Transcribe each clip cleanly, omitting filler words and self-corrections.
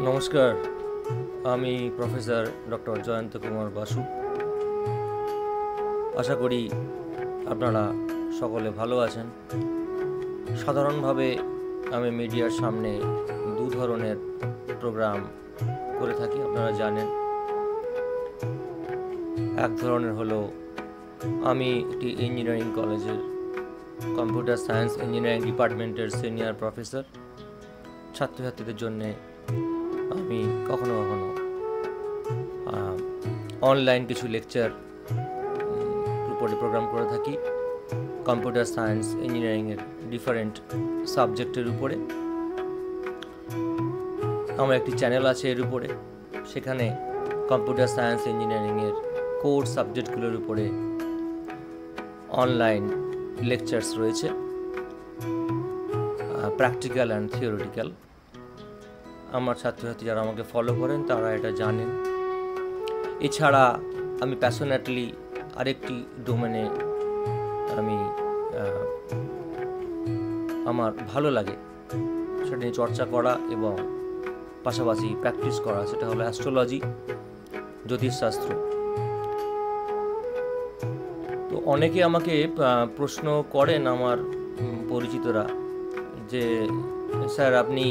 নমস্কার, আমি professor doctor Joyanta Kumar Basu. আশা করি আপনারা সকলে ভালো আছেন। সাধারণভাবে আমি মিডিয়ার সামনে দু ধরনের প্রোগ্রাম করে থাকি, আপনারা জানেন। এক ধরনের হলো আমি একটি ইঞ্জিনিয়ারিং কলেজের কম্পিউটার সায়েন্স ইঞ্জিনিয়ারিং ডিপার্টমেন্টের সিনিয়র প্রফেসর। ছাত্রছাত্রীদের জন্যে আমি কখনো কখনো অনলাইন কিছু লেকচার উপরে প্রোগ্রাম করে থাকি কম্পিউটার সায়েন্স ইঞ্জিনিয়ারিংয়ের ডিফারেন্ট সাবজেক্টের উপরে। আমার একটি চ্যানেল আছে এর উপরে, সেখানে কম্পিউটার সায়েন্স ইঞ্জিনিয়ারিংয়ের কোর সাবজেক্টগুলোর উপরে অনলাইন লেকচার্স রয়েছে, প্র্যাকটিক্যাল অ্যান্ড থিওরিটিক্যাল। আমার ছাত্রছাত্রী যারা আমাকে ফলো করেন তারা এটা জানেন। এছাড়া আমি প্যাশনেটলি আরেকটি ডোমেনে আমি আমার ভালো লাগে সেটা নিয়ে চর্চা করা এবং পাশাপাশি প্র্যাকটিস করা, সেটা হলো অ্যাস্ট্রোলজি, জ্যোতিষশাস্ত্র। তো অনেকে আমাকে প্রশ্ন করেন আমার পরিচিতরা যে স্যার আপনি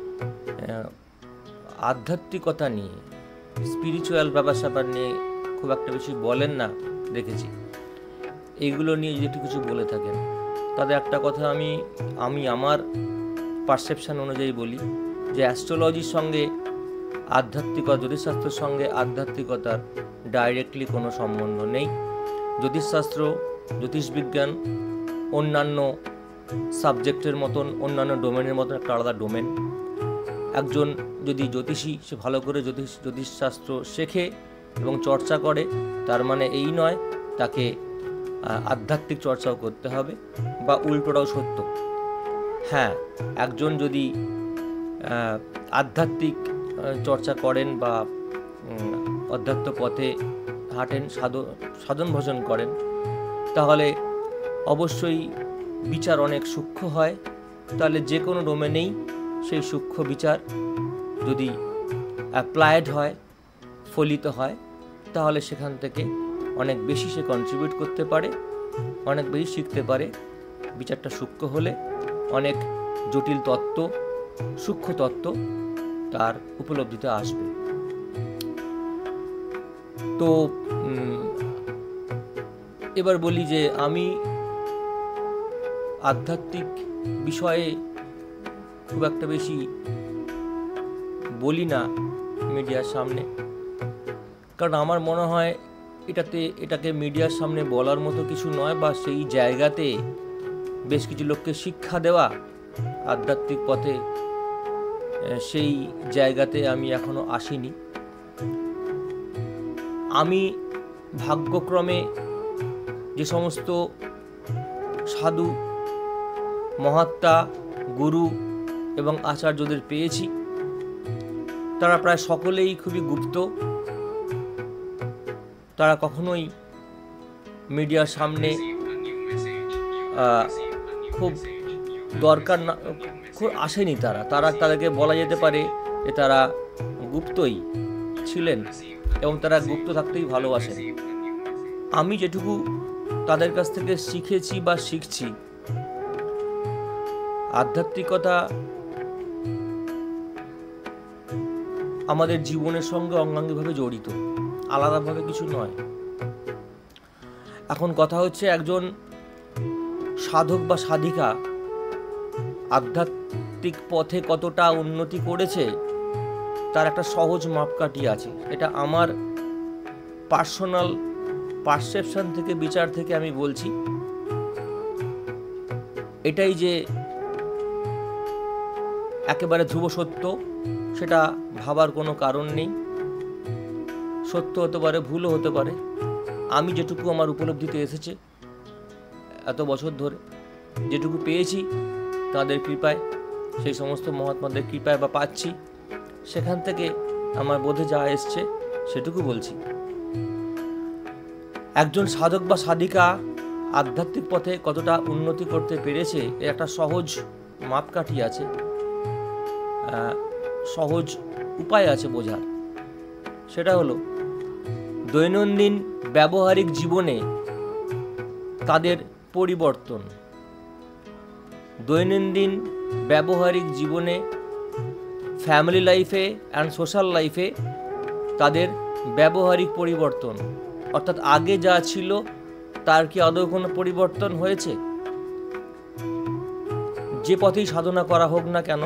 আধ্যাত্মিকতা নিয়ে, স্পিরিচুয়াল ব্যাপার স্যাপার নিয়ে খুব একটা বেশি বলেন না দেখেছি, এইগুলো নিয়ে যদি একটু কিছু বলে থাকেন। তাদের একটা কথা আমি আমার পারসেপশান অনুযায়ী বলি যে অ্যাস্ট্রোলজির সঙ্গে আধ্যাত্মিকতা, জ্যোতিষশাস্ত্রের সঙ্গে আধ্যাত্মিকতার ডাইরেক্টলি কোনো সম্বন্ধ নেই। জ্যোতিষশাস্ত্র, জ্যোতিষবিজ্ঞান অন্যান্য সাবজেক্টের মতন, অন্যান্য ডোমেনের মতন একটা আলাদা ডোমেন। একজন যদি জ্যোতিষী, সে ভালো করে জ্যোতিষশাস্ত্র শেখে এবং চর্চা করে, তার মানে এই নয় তাকে আধ্যাত্মিক চর্চাও করতে হবে, বা উল্টোটাও সত্য। হ্যাঁ, একজন যদি আধ্যাত্মিক চর্চা করেন বা অধ্যাত্ম পথে হাঁটেন, সাধন ভজন করেন, তাহলে অবশ্যই বিচার অনেক সূক্ষ্ম হয়। তাহলে যে কোনো ডোমেনেই সেই সূক্ষ্ম বিচার যদি অ্যাপ্লায়েড হয়, ফলিত হয়, তাহলে সেখান থেকে অনেক বেশি সে কন্ট্রিবিউট করতে পারে, অনেক বেশি শিখতে পারে। বিচারটা সূক্ষ্ম হলে অনেক জটিল তত্ত্ব, সূক্ষ্ম তত্ত্ব তার উপলব্ধিতে আসবে। তো এবার বলি যে আমি আধ্যাত্মিক বিষয়ে খুব একটা বেশি বলি না মিডিয়ার সামনে, কারণ আমার মনে হয় এটাকে মিডিয়ার সামনে বলার মতো কিছু নয়, বা সেই জায়গাতে বেশ কিছু লোককে শিক্ষা দেওয়া আধ্যাত্মিক পথে, সেই জায়গাতে আমি এখনো আসিনি। আমি ভাগ্যক্রমে যে সমস্ত সাধু, মহাত্মা, গুরু এবং আচার্যদের পেয়েছি, তারা প্রায় সকলেই খুবই গুপ্ত। তারা কখনোই মিডিয়ার সামনে খুব দরকার না খুব আসেনি। তাদেরকে বলা যেতে পারে যে তারা গুপ্তই ছিলেন এবং তারা গুপ্ত থাকতেই ভালোবাসেন। আমি যেটুকু তাদের কাছ থেকে শিখেছি বা শিখছি, আধ্যাত্মিকতা আমাদের জীবনের সঙ্গে অঙ্গাঙ্গিভাবে জড়িত, আলাদাভাবে কিছু নয়। এখন কথা হচ্ছে একজন সাধক বা সাধিকা আধ্যাত্মিক পথে কতটা উন্নতি করেছে তার একটা সহজ মাপকাঠি আছে। এটা আমার পার্সোনাল পারসেপশন থেকে, বিচার থেকে আমি বলছি। এটাই যে একেবারে ধ্রুব সত্য সেটা ভাবার কোনো কারণ নেই। সত্য হতে পারে, ভুলও হতে পারে। আমি যেটুকু আমার উপলব্ধিতে এসেছে এত বছর ধরে, যেটুকু পেয়েছি তাদের কৃপায়, সেই সমস্ত মহাত্মাদের কৃপায় বা পাচ্ছি, সেখান থেকে আমার বোধে যা এসছে সেটুকু বলছি। একজন সাধক বা সাধিকা আধ্যাত্মিক পথে কতটা উন্নতি করতে পেরেছে এর একটা সহজ মাপকাঠি আছে। সহজ উপায় আছে বোঝার। সেটা হলো দৈনন্দিন ব্যবহারিক জীবনে তাদের পরিবর্তন, দৈনন্দিন ব্যবহারিক জীবনে, ফ্যামিলি লাইফে অ্যান্ড সোশ্যাল লাইফে তাদের ব্যবহারিক পরিবর্তন, অর্থাৎ আগে যা ছিল তার কি আদৌ কোনো পরিবর্তন হয়েছে? যে পথেই সাধনা করা হোক না কেন,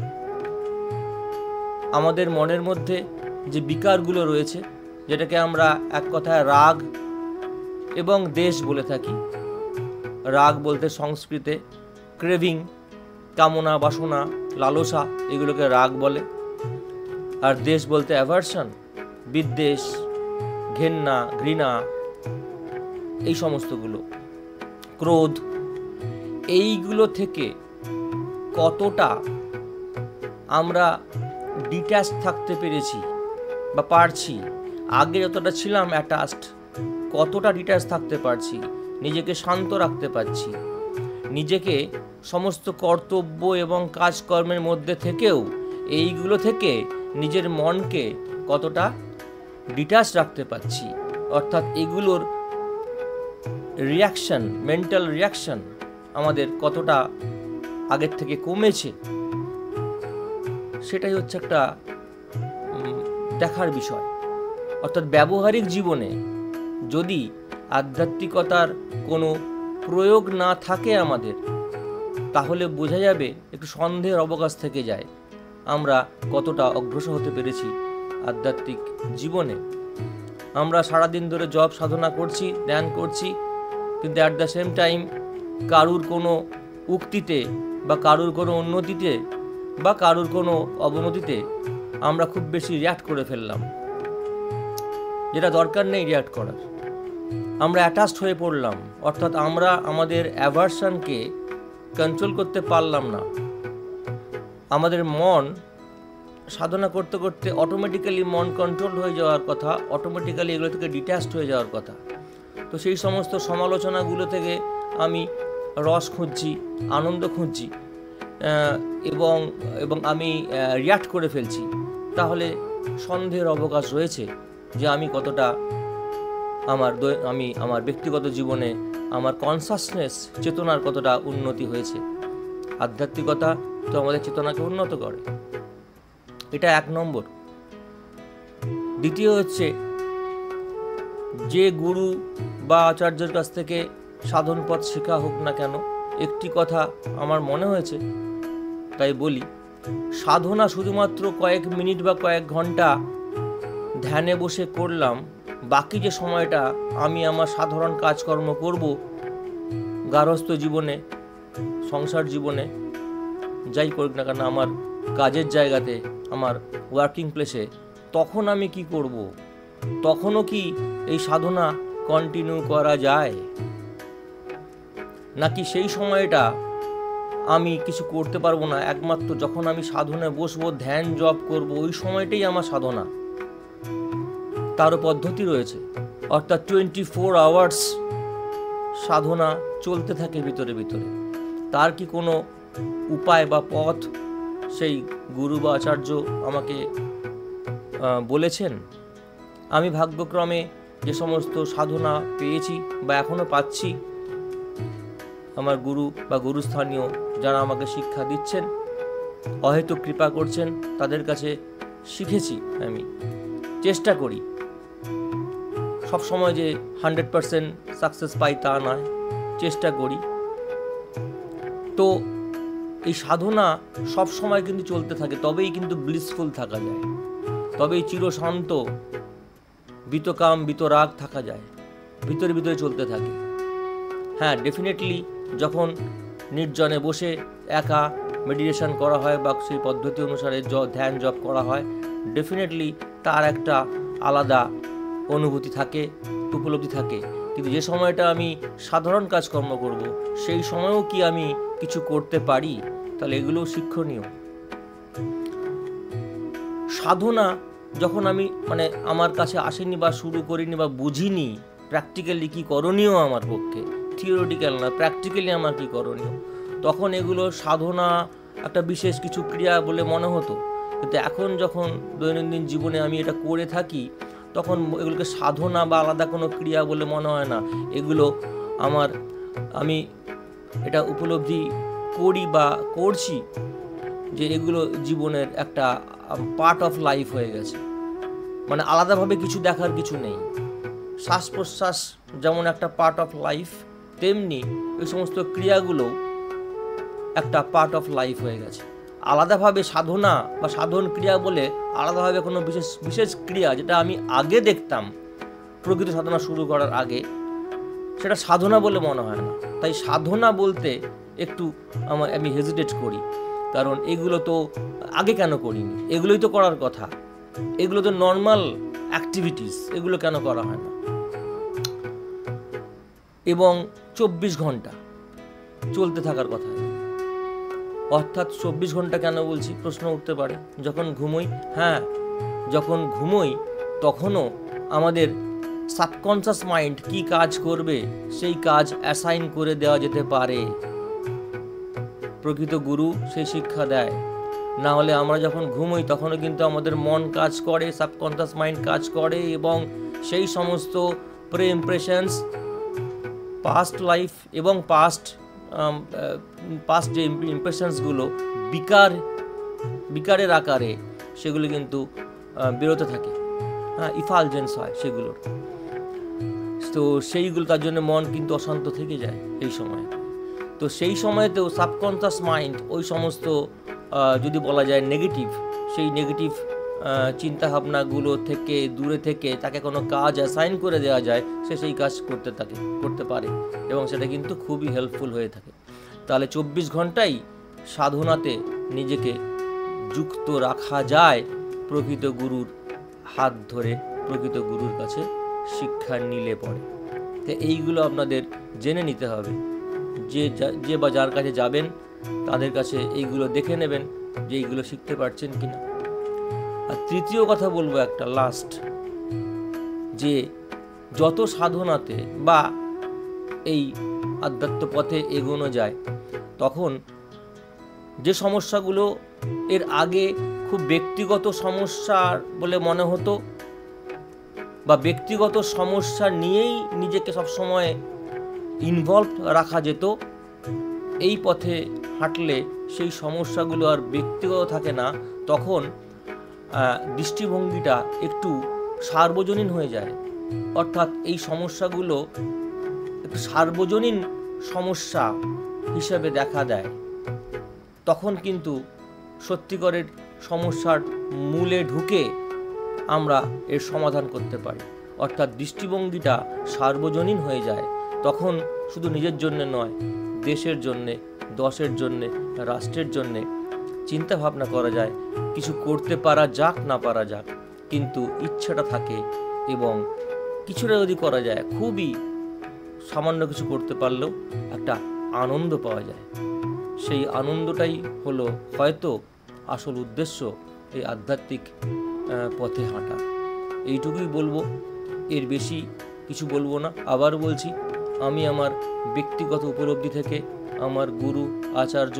আমাদের মনের মধ্যে যে বিকারগুলো রয়েছে, যেটাকে আমরা এক কথায় রাগ এবং দেশ বলে থাকি। রাগ বলতে সংস্কৃতে ক্রেভিং, কামনা, বাসনা, লালসা, এগুলোকে রাগ বলে। আর দেশ বলতে অ্যাভারশন, বিদ্বেষ, ঘেন্না, ঘৃণা, এই সমস্তগুলো, ক্রোধ। এইগুলো থেকে কতটা আমরা ডিট্যাচ থাকতে পেরেছি বা পারছি? আগে যতটা ছিলাম অ্যাটাচড, কতটা ডিট্যাচ থাকতে পারছি, নিজেকে শান্ত রাখতে পারছি, নিজেকে সমস্ত কর্তব্য এবং কাজকর্মের মধ্যে থেকেও এইগুলো থেকে নিজের মনকে কতটা ডিট্যাচ রাখতে পারছি, অর্থাৎ এগুলোর রিয়াকশন, মেন্টাল রিয়াকশন আমাদের কতটা আগের থেকে কমেছে, সেটাই হচ্ছে একটা দেখার বিষয়। অর্থাৎ ব্যবহারিক জীবনে যদি আধ্যাত্মিকতার কোনো প্রয়োগ না থাকে আমাদের, তাহলে বোঝা যাবে একটু সন্দেহের অবকাশ থেকে যায় আমরা কতটা অগ্রসর হতে পেরেছি আধ্যাত্মিক জীবনে। আমরা সারাদিন ধরে জপ সাধনা করছি, ধ্যান করছি, কিন্তু অ্যাট দ্য সেম টাইম কারুর কোনো উক্তিতে বা কারুর কোনো উন্নতিতে বা কারুর কোনো অবনতিতে আমরা খুব বেশি রিয়াক্ট করে ফেললাম, যেটা দরকার নেই রিয়াক্ট করার। আমরা অ্যাটাচড হয়ে পড়লাম, অর্থাৎ আমরা আমাদের অ্যাভারশনকে কন্ট্রোল করতে পারলাম না। আমাদের মন সাধনা করতে করতে অটোমেটিক্যালি মন কন্ট্রোল হয়ে যাওয়ার কথা, অটোমেটিক্যালি এগুলো থেকে ডিট্যাচড হয়ে যাওয়ার কথা। তো সেই সমস্ত সমালোচনাগুলো থেকে আমি রস খুঁজছি, আনন্দ খুঁজছি, এবং আমি রিয়াক্ট করে ফেলছি, তাহলে সন্দেহের অবকাশ রয়েছে যে আমি কতটা আমার ব্যক্তিগত জীবনে আমার কনসাসনেস, চেতনার কতটা উন্নতি হয়েছে। আধ্যাত্মিকতা তো আমাদের চেতনাকে উন্নত করে, এটা এক নম্বর। দ্বিতীয় হচ্ছে, যে গুরু বা আচার্যের কাছ থেকে সাধন পথ শেখা হোক না কেন, একটি কথা আমার মনে হয়েছে, তাই বলি, সাধনা শুধুমাত্র কয়েক মিনিট বা কয়েক ঘন্টা ধ্যানে বসে করলাম, বাকি যে সময়টা আমি আমার সাধারণ কাজকর্ম করব, গার্হস্থ্য জীবনে, সংসার জীবনে, যাই করুক না কেন, আমার কাজের জায়গাতে, আমার ওয়ার্কিং প্লেসে, তখন আমি কি করব? তখনও কি এই সাধনা কন্টিনিউ করা যায়? নাকি সেই সময়টা আমি কিছু করতে পারবো না, একমাত্র যখন আমি সাধনায় বসবো, ধ্যান জপ করব, ওই সময়টাই আমার সাধনা? তারও পদ্ধতি রয়েছে, অর্থাৎ 24 আওয়ার্স সাধনা চলতে থাকে ভিতরে ভিতরে। তার কি কোনো উপায় বা পথ সেই গুরু বা আচার্য আমাকে বলেছেন? আমি ভাগ্যক্রমে যে সমস্ত সাধনা পেয়েছি বা এখনও পাচ্ছি, আমার গুরু বা গুরুস্থানীয় যারা আমাকে শিক্ষা দিচ্ছেন, অহেতুক কৃপা করছেন, তাদের কাছে শিখেছি। আমি চেষ্টা করি, সব সময় যে 100% সাকসেস পাই তা নয়, চেষ্টা করি। তো এই সাধনা সব সময় কিন্তু চলতে থাকে, তবেই কিন্তু ব্লিসফুল থাকা যায়, তবেই চিরশান্ত, বিতকাম বিতরাগ থাকা যায়, ভিতরে ভিতরে চলতে থাকে। হ্যাঁ, ডেফিনেটলি যখন নির্জনে বসে একা মেডিটেশন করা হয় বা সেই পদ্ধতি অনুসারে ধ্যান জপ করা হয়, ডেফিনেটলি তার একটা আলাদা অনুভূতি থাকে, উপলব্ধি থাকে। কিন্তু যে সময়টা আমি সাধারণ কাজকর্ম করব, সেই সময়ও কি আমি কিছু করতে পারি? তাহলে এগুলোও শিক্ষণীয়। সাধনা যখন আমি আমার কাছে আসেনি বা শুরু করিনি বা বুঝিনি প্র্যাকটিক্যালি কি করণীয় আমার পক্ষে, থিওরিটিক্যাল না, প্র্যাকটিক্যালি আমার কি করণীয়, তখন এগুলো সাধনা একটা বিশেষ কিছু ক্রিয়া বলে মনে হতো। কিন্তু এখন যখন দৈনন্দিন জীবনে আমি এটা করে থাকি, তখন এগুলোকে সাধনা বা আলাদা কোনো ক্রিয়া বলে মনে হয় না। এগুলো আমি এটা উপলব্ধি করি বা করছি যে এগুলো জীবনের একটা পার্ট অফ লাইফ হয়ে গেছে। মানে আলাদাভাবে কিছু দেখার কিছু নেই। শ্বাস প্রশ্বাস যেমন একটা পার্ট অফ লাইফ, তেমনি ওই সমস্ত ক্রিয়াগুলো একটা পার্ট অফ লাইফ হয়ে গেছে। আলাদাভাবে সাধনা বা সাধন ক্রিয়া বলে আলাদাভাবে কোনো বিশেষ ক্রিয়া যেটা আমি আগে দেখতাম প্রকৃত সাধনা শুরু করার আগে, সেটা সাধনা বলে মনে হয় না। তাই সাধনা বলতে একটু আমি হেজিটেট করি, কারণ এগুলো তো আগে কেন করিনি, এগুলোই তো করার কথা, এগুলো তো নর্মাল অ্যাক্টিভিটিস, এগুলো কেন করা হয় না। এবং 24 ঘন্টা চলতে থাকার কথা, অর্থাৎ 24 ঘন্টা কেন বলছি প্রশ্ন উঠতে পারে। যখন ঘুমোই, হ্যাঁ যখন ঘুমোই তখনও আমাদের সাবকনশাস মাইন্ড কি কাজ করবে সেই কাজ অ্যাসাইন করে দেওয়া যেতে পারে। প্রকৃত গুরু সেই শিক্ষা দেয়। না হলে আমরা যখন ঘুমোই তখনও কিন্তু আমাদের মন কাজ করে, সাবকনশাস মাইন্ড কাজ করে, এবং সেই সমস্ত প্রে ইমপ্রেশনস, পাস্ট লাইফ এবং পাস্ট যে ইমপ্রেশনসগুলো বিকারের আকারে সেগুলো কিন্তু বেরোতে থাকে, হ্যাঁ ইফালজেন্স হয় সেগুলোর। তো সেইগুলো, তার জন্য মন কিন্তু অশান্ত থেকে যায় এই সময়। তো সেই সময়তেও সাবকনশাস মাইন্ড ওই সমস্ত যদি বলা যায় নেগেটিভ, সেই নেগেটিভ চিন্তাভাবনাগুলো থেকে দূরে থেকে তাকে কোনো কাজ অ্যাসাইন করে দেওয়া যায়, সে সেই কাজ করতে পারে, এবং সেটা কিন্তু খুবই হেল্পফুল হয়ে থাকে। তাহলে 24 ঘন্টাই সাধনাতে নিজেকে যুক্ত রাখা যায় প্রকৃত গুরুর হাত ধরে, প্রকৃত গুরুর কাছে শিক্ষা নিলে পরে। তো এইগুলো আপনাদের জেনে নিতে হবে। যে বা যার কাছে যাবেন তাদের কাছে এইগুলো দেখে নেবেন যে এইগুলো শিখতে পারছেন কিনা। আর তৃতীয় কথা বলবো একটা লাস্ট, যে যত সাধনাতে বা এই আধ্যাত্ম পথে এগোনো যায়, তখন যে সমস্যাগুলো এর আগে খুব ব্যক্তিগত সমস্যা বলে মনে হতো বা ব্যক্তিগত সমস্যা নিয়েই নিজেকে সবসময় ইনভলভ রাখা যেত, এই পথে হাঁটলে সেই সমস্যাগুলো আর ব্যক্তিগত থাকে না। তখন দৃষ্টিভঙ্গিটা একটু সার্বজনীন হয়ে যায়, অর্থাৎ এই সমস্যাগুলো একটু সার্বজনীন সমস্যা হিসেবে দেখা দেয়। তখন কিন্তু সত্যিকারের সমস্যার মূলে ঢুকে আমরা এর সমাধান করতে পারি, অর্থাৎ দৃষ্টিভঙ্গিটা সার্বজনীন হয়ে যায়। তখন শুধু নিজের জন্য নয়, দেশের জন্যে, দশের জন্যে, রাষ্ট্রের জন্যে চিন্তা ভাবনা করা যায়। কিছু করতে পারা যাক না পারা যাক, কিন্তু ইচ্ছাটা থাকে, এবং কিছুটা যদি করা যায়, খুবই সামান্য কিছু করতে পারলেও একটা আনন্দ পাওয়া যায়। সেই আনন্দটাই হলো হয়তো আসল উদ্দেশ্য এই আধ্যাত্মিক পথে হাঁটা। এইটুকুই বলবো, এর বেশি কিছু বলবো না। আবার বলছি, আমি আমার ব্যক্তিগত উপলব্ধি থেকে আমার গুরু আচার্য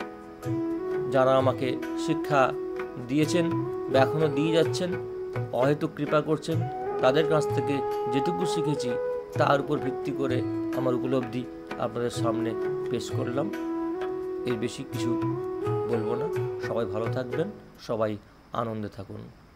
যারা আমাকে শিক্ষা দিয়েছেন বা এখনও দিয়ে যাচ্ছেন, অহেতুক কৃপা করছেন, তাদের কাছ থেকে যেটুকু শিখেছি তার উপর ভিত্তি করে আমার উপলব্ধি আপনাদের সামনে পেশ করলাম। এর বেশি কিছু বলবো না। সবাই ভালো থাকবেন, সবাই আনন্দে থাকুন।